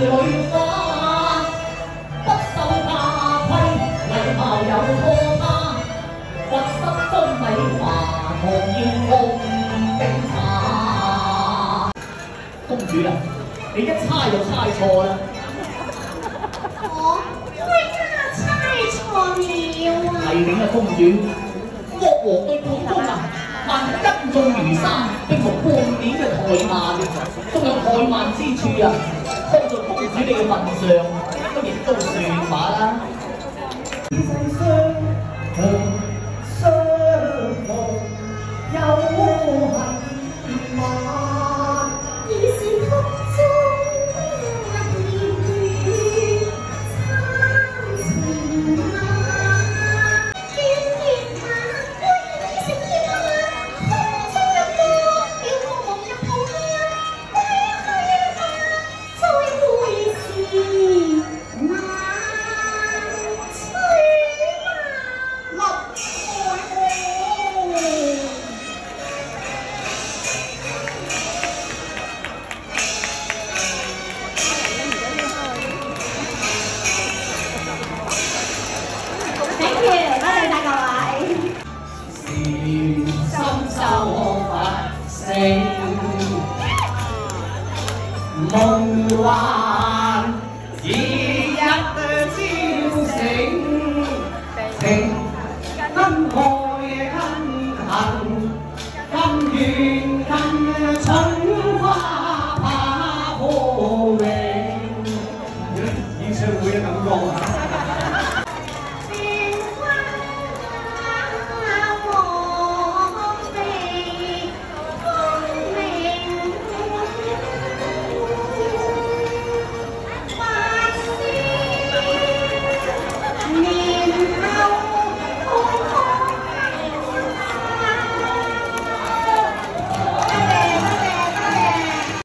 女花，不守家規，禮貌有拖沓，屈膝將禮華同要共並茶。公主啊，你一猜就猜錯啦！ 我猜錯了啊！ 係點啊，公主？國王對本宮啊，萬恩重如山，並無半點嘅怠慢，仲有怠慢之處啊！看在公主你嘅份上，咁亦都算罷啦。此世相逢相逢有恨晚， 已是曲中熱血參情啊！怨怨馬，歸已成怨馬，空中一歌，叫我夢入桃香，歸去吧，再會時難吹吧。 多謝晒各位。深秋發醒，夢幻似一朝醒，情跟愛跟怨跟春花怕破榮。演唱會嘅感覺啊！